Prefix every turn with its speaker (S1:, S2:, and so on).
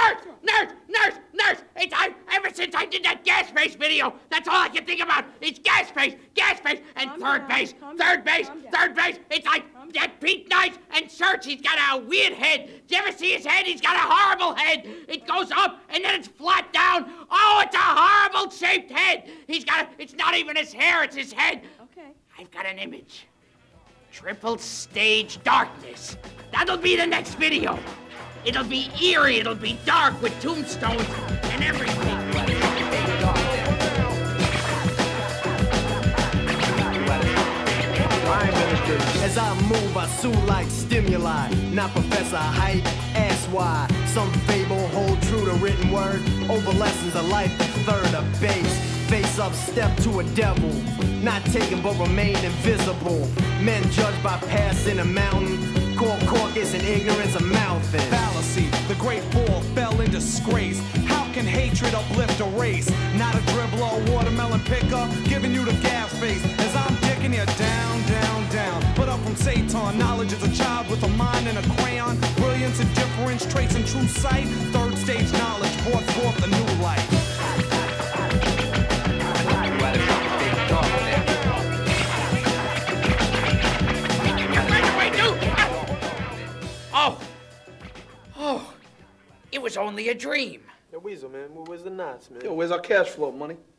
S1: Nurse! Ever since I did that gas face video, that's all I can think about. It's gas face, and third base. It's like that Pete Nice and Search. He's got a weird head. Did you ever see his head? He's got a horrible head. It goes up and then it's flat down. Oh, it's a horrible shaped head. It's not even his hair, it's his head.
S2: Okay.
S1: I've got an image. Triple stage darkness. That'll be the next video. It'll be eerie, it'll be dark with tombstones and everything.
S3: Prime Minister, as I move, I sue like stimuli. Not Professor Hype, ask why. Some fable hold true to written word. Over lessons of life, third of base. Face up, step to a devil. Not taken but remain invisible. Men judged by passing a mountain. Caucus and ignorance a mouthing.
S4: Fallacy, the great fall fell in disgrace. How can hatred uplift a race? Not a dribbler, a watermelon picker, giving you the gas face. As I'm dicking you down. But up from Satan, knowledge is a child with a mind and a crayon. Brilliance and difference, traits and true sight. Third stage knowledge brought forth a new light.
S1: Oh, it was only a dream.
S5: Yo, Weasel, man, where's the knots, man?
S6: Yo, where's our cash flow money?